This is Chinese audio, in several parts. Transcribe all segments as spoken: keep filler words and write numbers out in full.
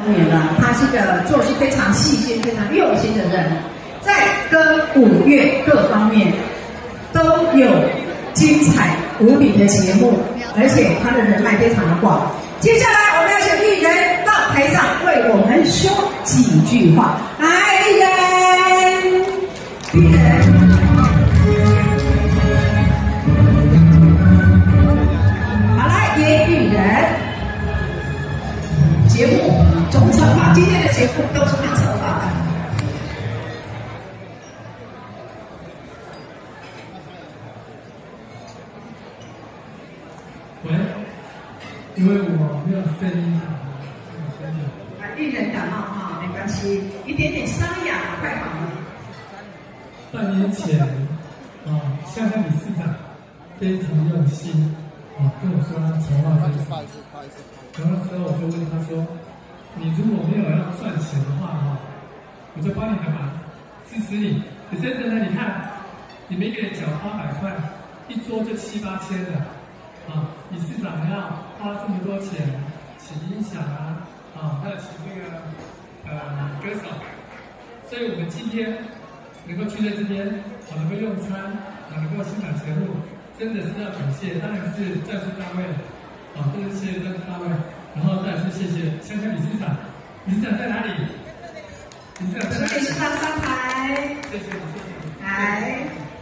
年了，他是个做事非常细心、非常用心的人，在歌舞乐各方面都有精彩无比的节目，而且他的人脉非常的广。接下来我们要请艺人到台上为我们说几句话。来，艺人，艺人。 节目总策划，今天的节目都是他策划的。 喂，因为我没有声音啊， 啊，艺人感冒哈，没关系，一点点沙哑，快好了。 半年前啊，香港理事长非常用心啊，跟我说他筹划这个。 然后那时候我就问他说：“你如果没有要赚钱的话哈，我就帮你干嘛？支持你。可是真的，你看，你每个人缴八百块，一桌就七八千的啊！理事长还要花这么多钱，请音响啊，啊，还有请这个呃歌手，所以我们今天能够聚在这边，啊，能够用餐，啊，能够欣赏节目，真的是要感谢，当然是赞助单位。” 好，这是谢谢赞助单位，然后再是谢谢香港理事长，理事长在哪里？理事长在哪里？ 理事长上台。 谢谢你，谢谢你。 来，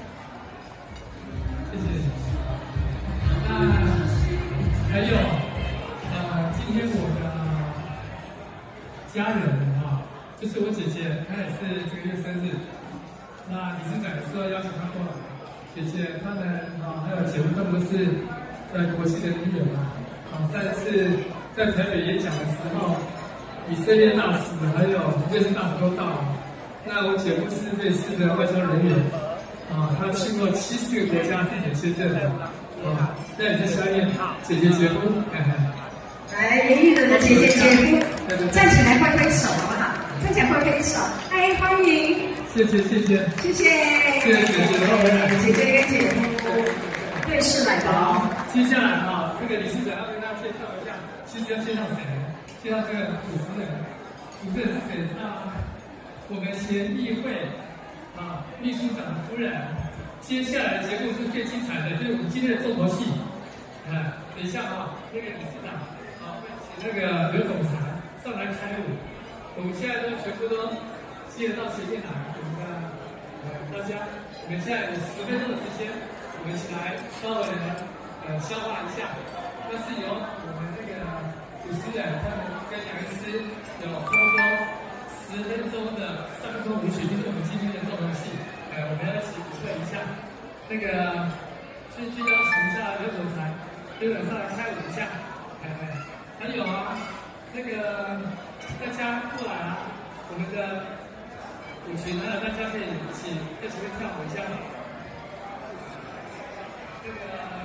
谢谢。那还有，呃，今天我的家人啊，就是我姐姐，她也是这个月生日，那理事长也说邀请她过来，姐姐他们啊，还有姐夫他们都是在国际的名人啊。 上次在台北演讲的时候，以色列大使还有瑞士大使都到了。那我姐夫是瑞士的外交人员，啊，他去过七十个国家自己签证的，啊，那也是相应姐姐姐夫，看看。 来，严艺人的姐姐姐夫，站起来挥挥手好不好？站起来挥挥手，哎，欢迎。 谢谢谢谢谢谢谢谢姐姐， 姐姐跟姐夫对视来的哦。 接下来啊，这个理事长要跟大家介绍一下，其实要介绍谁？介绍这个主持人，主持人是谁？那我们协议会啊秘书长夫人。接下来的节目是最精彩的，就是我们今天的重头戏。啊，等一下啊，那个理事长啊会请那个刘总裁上来开舞。我们现在都全部都接到前面来，我们的呃大家，我们现在有十分钟的时间，我们一起来稍微的。 呃，消化一下，那是由我们这个主持人他们跟杨医师有差不多十分钟的三分钟舞曲，就是我们今天的重头戏。呃，我们要一起说一下，那个先去邀请一下刘总裁，刘总上来开舞一下。哎哎，还有啊，那个大家过来啊，我们的舞群呢，大家可以一起在前面跳舞一下。这个。